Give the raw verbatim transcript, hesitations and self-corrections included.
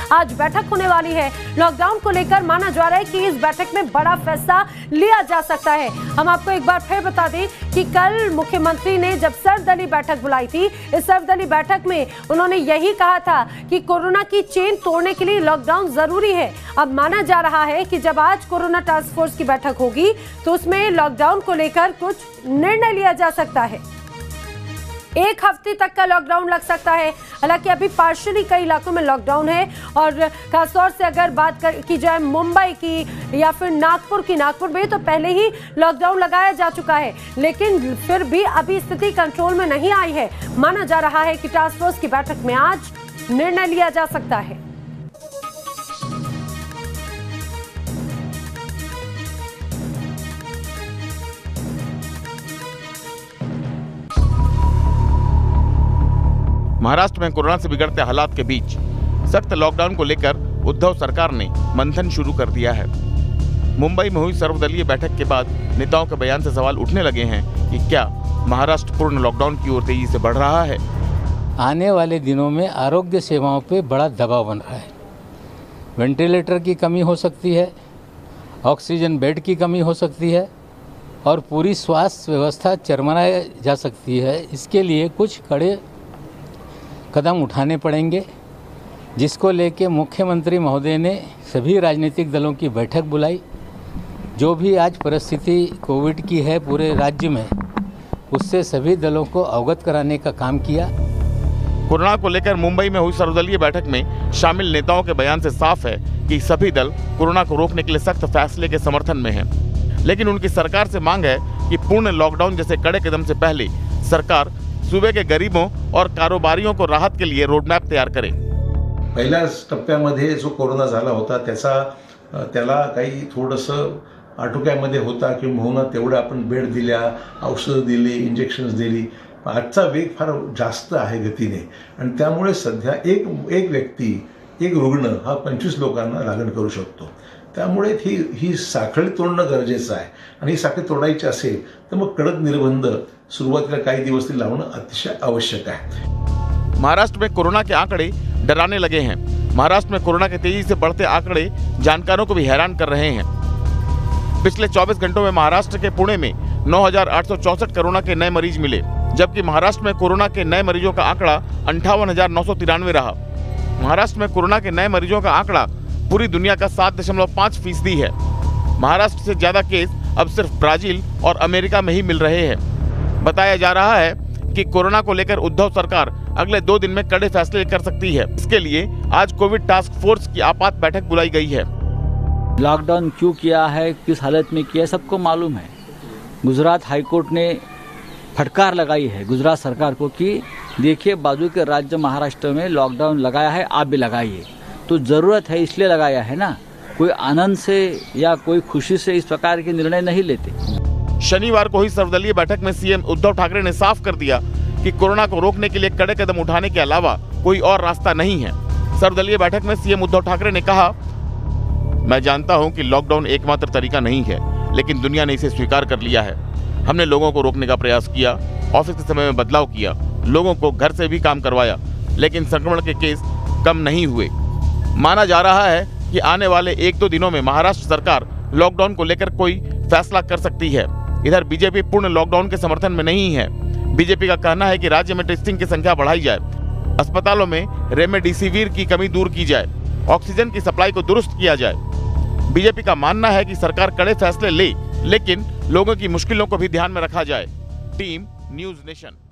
आज बैठक होने वाली है। लॉकडाउन को लेकर माना जा रहा है कि इस बैठक में बड़ा फैसला लिया जा सकता है। हम आपको एक बार फिर बता दें कि कल मुख्यमंत्री ने जब सर्वदलीय बैठक बुलाई थी, इस सर्वदलीय बैठक में उन्होंने यही कहा था कि कोरोना की चेन तोड़ने के लिए लॉकडाउन जरूरी है। अब माना जा रहा है कि जब आज कोरोना टास्क फोर्स की बैठक होगी तो उसमें लॉकडाउन को लेकर कुछ निर्णय लिया जा सकता है। एक हफ्ते तक का लॉकडाउन लग सकता है। हालांकि अभी पार्शियली कई इलाकों में लॉकडाउन है और खासतौर से अगर बात कर, की जाए मुंबई की या फिर नागपुर की, नागपुर में तो पहले ही लॉकडाउन लगाया जा चुका है, लेकिन फिर भी अभी स्थिति कंट्रोल में नहीं आई है। माना जा रहा है कि टास्क फोर्स की बैठक में आज निर्णय लिया जा सकता है। महाराष्ट्र में कोरोना से बिगड़ते हालात के बीच सख्त लॉकडाउन को लेकर उद्धव सरकार ने मंथन शुरू कर दिया है। मुंबई में हुई सर्वदलीय बैठक के बाद नेताओं के बयान से सवाल उठने लगे हैं कि क्या महाराष्ट्र पूर्ण लॉकडाउन की ओर तेजी से बढ़ रहा है। आने वाले दिनों में आरोग्य सेवाओं पे बड़ा दबाव बन रहा है। वेंटिलेटर की कमी हो सकती है, ऑक्सीजन बेड की कमी हो सकती है और पूरी स्वास्थ्य व्यवस्था चरमराई जा सकती है। इसके लिए कुछ कड़े कदम उठाने पड़ेंगे, जिसको लेके मुख्यमंत्री महोदय ने सभी राजनीतिक दलों की बैठक बुलाई। जो भी आज परिस्थिति कोविड की है पूरे राज्य में, उससे सभी दलों को अवगत कराने का काम किया। कोरोना को लेकर मुंबई में हुई सर्वदलीय बैठक में शामिल नेताओं के बयान से साफ है कि सभी दल कोरोना को रोकने के लिए सख्त फैसले के समर्थन में हैं। लेकिन उनकी सरकार से मांग है कि पूर्ण लॉकडाउन जैसे कड़े कदम से पहले सरकार सूबे के गरीबों और कारोबारियों को राहत के लिए रोडमॅप तयार करे। पहिल्या टप्प्यामध्ये जो कोरोना झाला होता त्याचा त्याला काही थोडंसं आटोक्यामध्ये होता की म्हणून तेवढं आपण बेड दिल्या, औषधं दिली, इंजेक्शन्स दिली। आजचा वेग फार जास्त आहे गतीने आणि त्यामुळे सध्या एक एक व्यक्ती एक रुग्ण हा पंचवीस लोकांना लागण करू शकतो। त्यामुळे ही ही साखळी तोडणं गरजेचं आहे आणि ही साखळी तोडायची असेल तर मग कडक निर्बंध सुरुवातीला काही दिवस लावणं अतिशय आवश्यक है। महाराष्ट्र में कोरोना के आंकड़े डराने लगे हैं। महाराष्ट्र में कोरोना के तेजी से बढ़ते आंकड़े जानकारों को भी हैरान कर रहे हैं। पिछले चौबीस घंटों में महाराष्ट्र के पुणे में नौ हजार आठ सौ चौसठ कोरोना के नए मरीज मिले, जबकि महाराष्ट्र में कोरोना के नए मरीजों का आंकड़ा अंठावन हजार नौ सौ तिरानवे रहा। महाराष्ट्र में कोरोना के नए मरीजों का आंकड़ा पूरी दुनिया का सात दशमलव पाँच फीसदी है। महाराष्ट्र से ज्यादा केस अब सिर्फ ब्राजील और अमेरिका में ही मिल रहे हैं। बताया जा रहा है कि कोरोना को लेकर उद्धव सरकार अगले दो दिन में कड़े फैसले कर सकती है। इसके लिए आज कोविड टास्क फोर्स की आपात बैठक बुलाई गई है। लॉकडाउन क्यों किया है, किस हालत में किया है, सबको मालूम है। गुजरात हाईकोर्ट ने फटकार लगाई है गुजरात सरकार को कि देखिए बाजू के राज्य महाराष्ट्र में लॉकडाउन लगाया है, आप भी लगाइए। तो जरूरत है इसलिए लगाया है ना, कोई आनंद से या कोई खुशी से इस प्रकार के निर्णय नहीं लेते। शनिवार को हुई सर्वदलीय बैठक में सीएम उद्धव ठाकरे ने साफ कर दिया कि कोरोना को रोकने के लिए कड़े कदम उठाने के अलावा कोई और रास्ता नहीं है। सर्वदलीय बैठक में सीएम उद्धव ठाकरे ने कहा, मैं जानता हूं कि लॉकडाउन एकमात्र तरीका नहीं है, लेकिन दुनिया ने इसे स्वीकार कर लिया है। हमने लोगों को रोकने का प्रयास किया, ऑफिस के समय में बदलाव किया, लोगों को घर से भी काम करवाया, लेकिन संक्रमण के केस कम नहीं हुए। माना जा रहा है कि आने वाले एक दो दिनों में महाराष्ट्र सरकार लॉकडाउन को लेकर कोई फैसला कर सकती है। इधर बीजेपी पूर्ण लॉकडाउन के समर्थन में नहीं है। बीजेपी का कहना है कि राज्य में टेस्टिंग की संख्या बढ़ाई जाए, अस्पतालों में रेमडेसिविर की कमी दूर की जाए, ऑक्सीजन की सप्लाई को दुरुस्त किया जाए। बीजेपी का मानना है कि सरकार कड़े फैसले ले, लेकिन लोगों की मुश्किलों को भी ध्यान में रखा जाए। Team news nation.